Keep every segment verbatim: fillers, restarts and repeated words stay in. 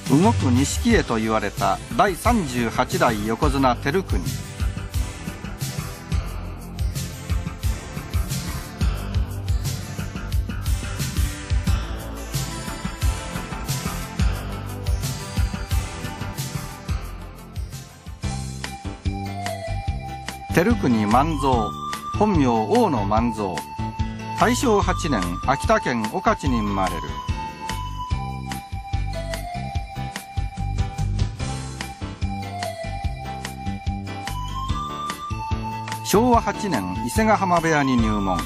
動く錦絵と言われただいさんじゅうはちだい横綱照国。照国万蔵、本名大野万蔵。大正はちねん、秋田県小勝に生まれる。しょうわはちねん、伊勢ヶ浜部屋に入門。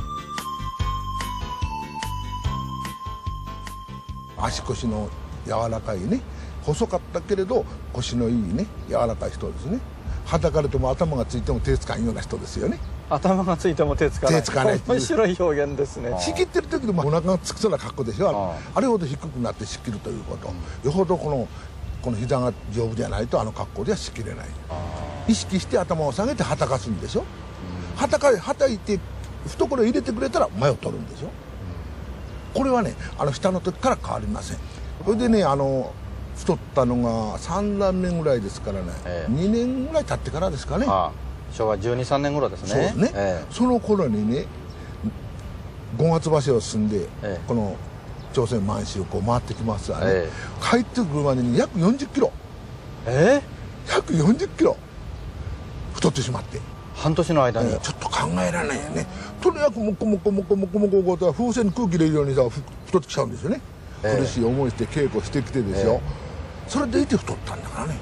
足腰の柔らかいね、細かったけれど腰のいいね、柔らかい人ですね。はたかれても頭がついても手つかんような人ですよね。 頭がついても手つかない。 手つかない。 面白い表現ですね。 仕切ってる時でもお腹がつくそうな格好でしょ。あ, あれほど低くなって仕切るということ、うん、よほどこのこの膝が丈夫じゃないとあの格好では仕切れない。意識して頭を下げてはたかすんでしょ。うん、はたかはたいて懐入れてくれたら前を取るんでしょ。うん、これはね、あの下の時から変わりません。それでね、あの太ったのがさんだんめぐらいですからね、ええ、にねんぐらい経ってからですかね。 ああ、しょうわじゅうに、さんねん頃ですね。 そうですね、ええ、その頃にね、ごがつばしを進んで、ええ、この朝鮮満州をこう回ってきますわね、ええ、帰ってくるまでに約よんじゅっキロ、 ええ、約よんじゅっキロ太ってしまって、 半年の間に、 ええ、ちょっと考えられないよね。とにかくもこもこもこもこもこもこ風船に空気入れるようにさ太ってきちゃうんですよね、ええ、苦しい思いして稽古してきてですよ、ええ、それでいて太ったんだからね。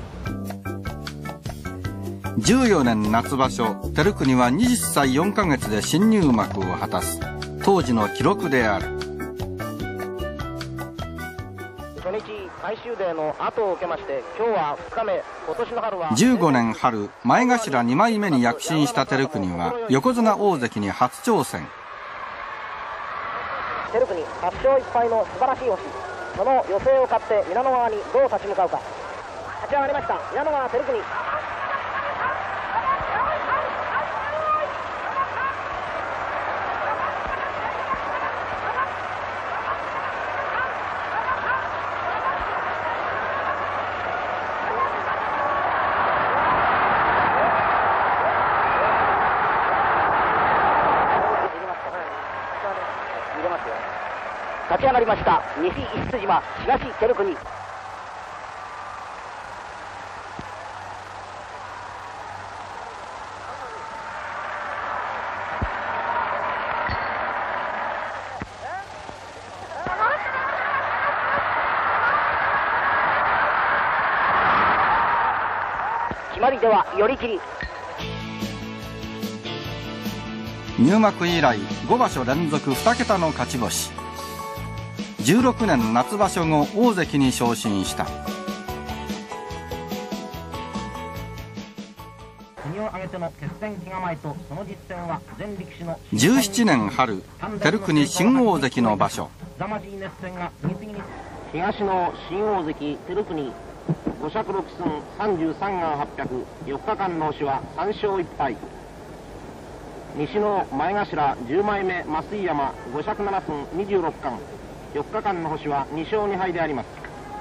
じゅうよねん夏場所、照国ははたちよんかげつで新入幕を果たす。当時の記録である。 初日最終デーの後を受けまして、今日はふつかめ、今年の春はじゅうごねん春、前頭にまいめに躍進した照国は横綱大関に初挑戦。 照国はち勝いっぱいの素晴らしい星、その予選を勝って皆野川にどう立ち向かうか。立ち上がりました皆野川照国。立ち上がりました西一筋島東照国。決まりでは寄り切り。 入幕以来ごばしょ連続に桁の勝ち星。じゅうろくねん夏場所後大関に昇進した。じゅうななねん春、照国新大関の場所。 東の新大関照国、ごしゃくろくすんさんじゅうさんがんはっぴゃく、よっかかんの押しはさん勝いっぱい。西の前頭じゅうまいめ増井山、ごしゃくななすんにじゅうろっかん、よっかかんの星はに勝に敗であります。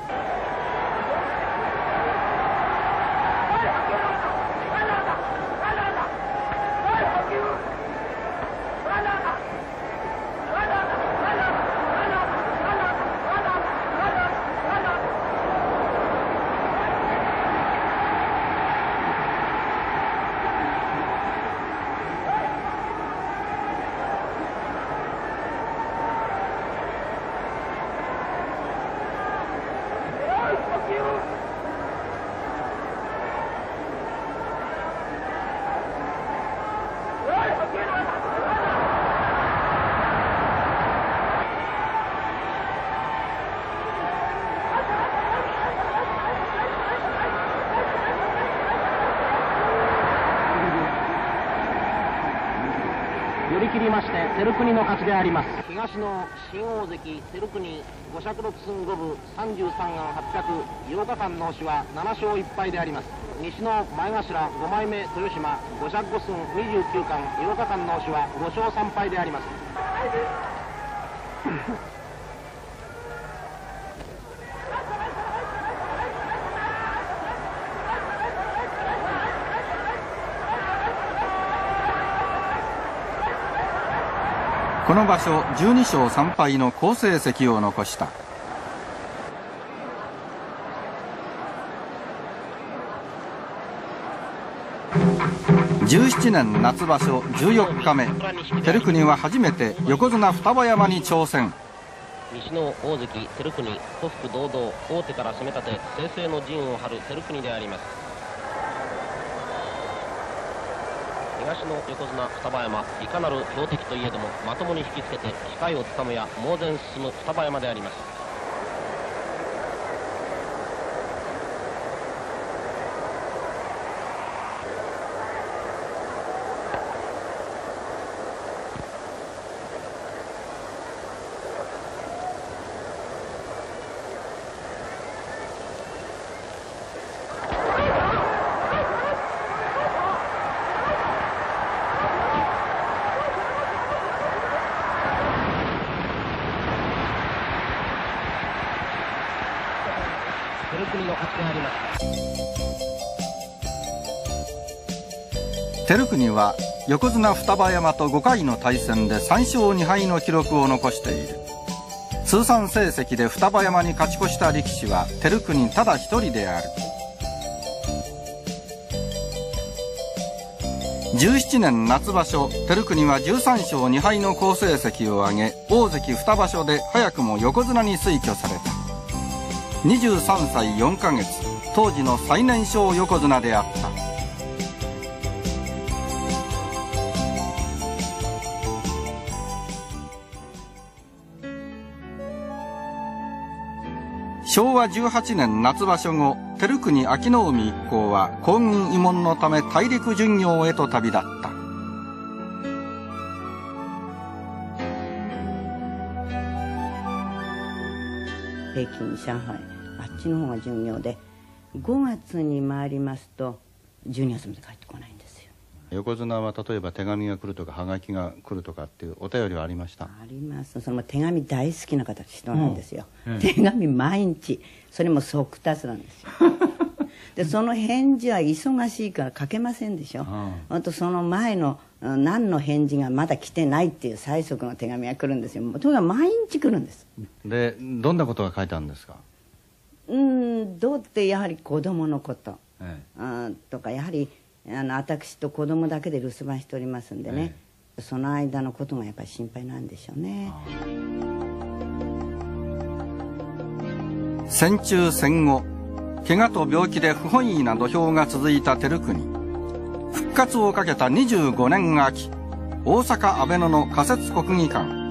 寄り切りまして照国の勝ちであります。東の新大関照国、ごしゃくろくすんごぶさんじゅうさんがんはっぴゃく、ようかかんの星はなな勝いっぱいであります。西の前頭ごまいめ豊島、ごしゃくごすんにじゅうきゅうかん、ようかかんの星はご勝さん敗であります。 この場所じゅうにしょうさんぱいの好成績を残した。じゅうななねん夏場所じゅうよっかめ、照国は初めて横綱双葉山に挑戦。 西の大関照国、虎腹堂々、大手から攻め立て正々の陣を張る照国であります。東の横綱双葉山、いかなる強敵といえどもまともに引きつけて機会をつかむや猛然進む双葉山であります。 照国は横綱双葉山とごかいの対戦でさんしょうにはいの記録を残している。通算成績で双葉山に勝ち越した力士は照国ただ一人である。じゅうななねん夏場所、照国はじゅうさんしょうにはいの好成績を挙げ、大関二場所で早くも横綱に推挙された。にじゅうさんさいよんかげつ、当時の最年少横綱であった。しょうわじゅうはちねん夏場所後、照国秋の海一行は皇軍慰問のため大陸巡業へと旅立った。 北京、上海、あっちの方が巡業で、ごがつに回りますとじゅうにがつまで帰ってこないんですよ。 横綱は例えば手紙が来るとかはがきが来るとかっていうお便りはありました？ あります。その手紙大好きな方人なんですよ、うん、手紙毎日、それも速達なんですよでその返事は忙しいから書けませんでしょ。あとその前の何の返事がまだ来てないっていう催促の手紙が来るんですよ。とにかく毎日来るんです。 でどんなことが書いてあるんですか？ うんどうってやはり子供のこと、 ええ、 あとかやはりあの私と子供だけで留守番しておりますんでね、ええ、その間のことがやっぱり心配なんでしょうね。 戦中戦後、怪我と病気で不本意な土俵が続いた照国。復活をかけたにじゅうごねん秋、大阪阿倍野の仮設国技館。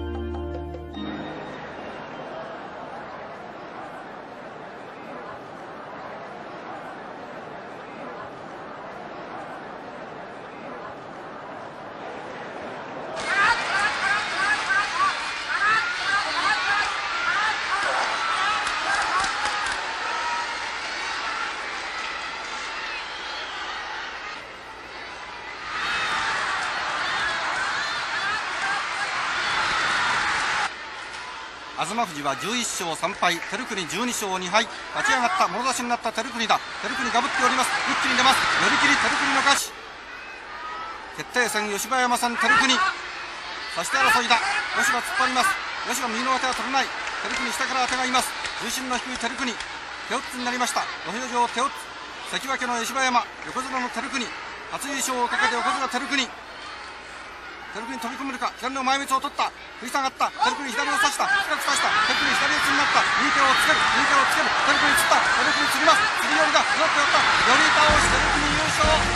東富士はじゅういっしょうさんぱい、照国じゅうにしょうにはい。立ち上がったもろ差しになった照国だ。照国がぶっております。一気に出ます。寄り切り照国の勝ち。決定戦吉葉山戦照国、差し手争いだ。吉葉突っ張ります。吉葉右の手は取れない。照国下から当てがいます。重心の低い照国、手打つになりました。土俵上手打つ、関脇の吉葉山、横綱の照国、初優勝をかけて横綱照国。照国に飛び込めるか。左の前褌を取った。食い下がった。照国左を刺した。深く刺した。照国左四つになった。右手をつける。右手をつける。照国につった。照国に釣ります。釣り寄りだ。寄って寄った。寄り倒し照国優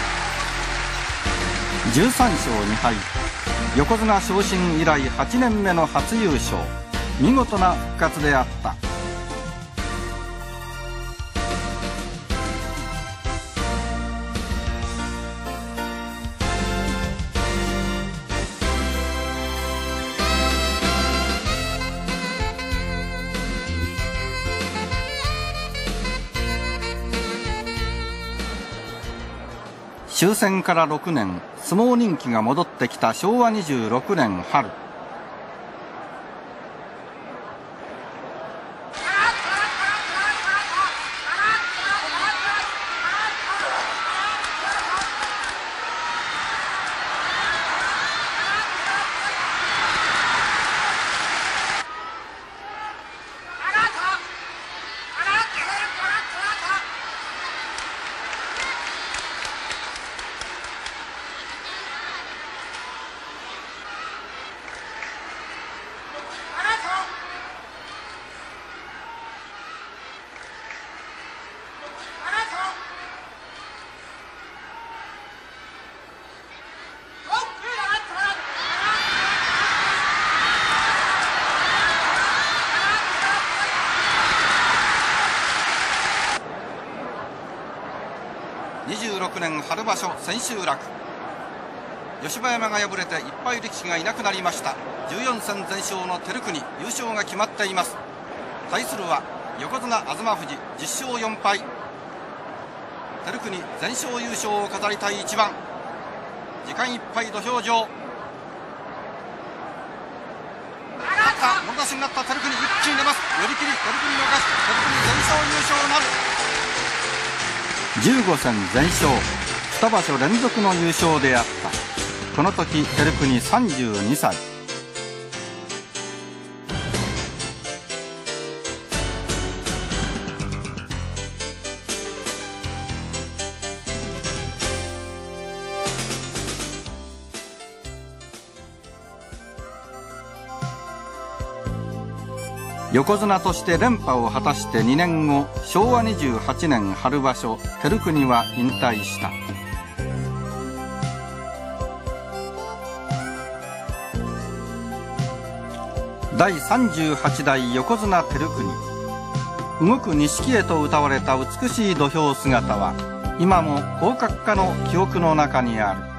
勝。じゅうさんしょうにはい。横綱昇進以来はちねんめの初優勝。見事な復活であった。終戦からろくねん、相撲人気が戻ってきたしょうわにじゅうろくねん春。 ねん春場所千秋楽、吉葉山が敗れていっぱい力士がいなくなりました。じゅうよん戦全勝の照国、優勝が決まっています。対するは横綱東富士じゅっ勝よん敗。照国全勝優勝を飾りたい一番。時間いっぱい土俵上、勝ったもろ出しになった照国、一気に出ます。寄り切り、照国の勝ち、照国全勝優勝なる。 じゅうご戦全勝、に場所連続の優勝であった。この時照国さんじゅうにさい。横綱として連覇を果たしてにねんご、しょうわにじゅうはちねん春場所、照国は引退した。第さんじゅうはち代横綱照国、動く錦絵と謳われた美しい土俵姿は今も広角化の記憶の中にある。